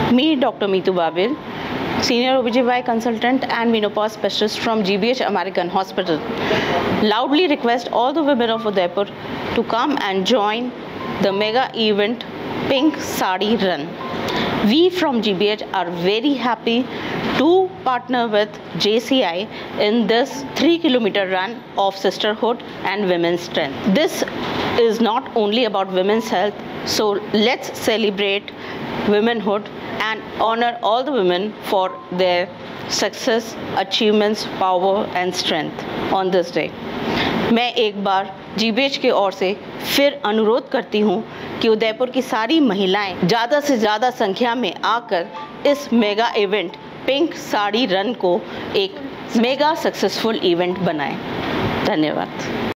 Me, Dr. Meetu Babir, Senior OBGYN Consultant and Menopause Specialist from GBH American Hospital, loudly request all the women of Udaipur to come and join the mega event Pink Sari Run. We from GBH are very happy to partner with JCI in this 3-kilometer run of sisterhood and women's strength. This is not only about women's health, so let's celebrate womanhood and honor all the women for their success, achievements, power and strength on this day. मैं एक बार GBH की ओर से फिर अनुरोध करती हूँ कि उदयपुर की सारी महिलाएं ज़्यादा से ज़्यादा संख्या में आकर इस mega event pink sari run को एक मेगा सक्सेसफुल इवेंट बनाएं। धन्यवाद।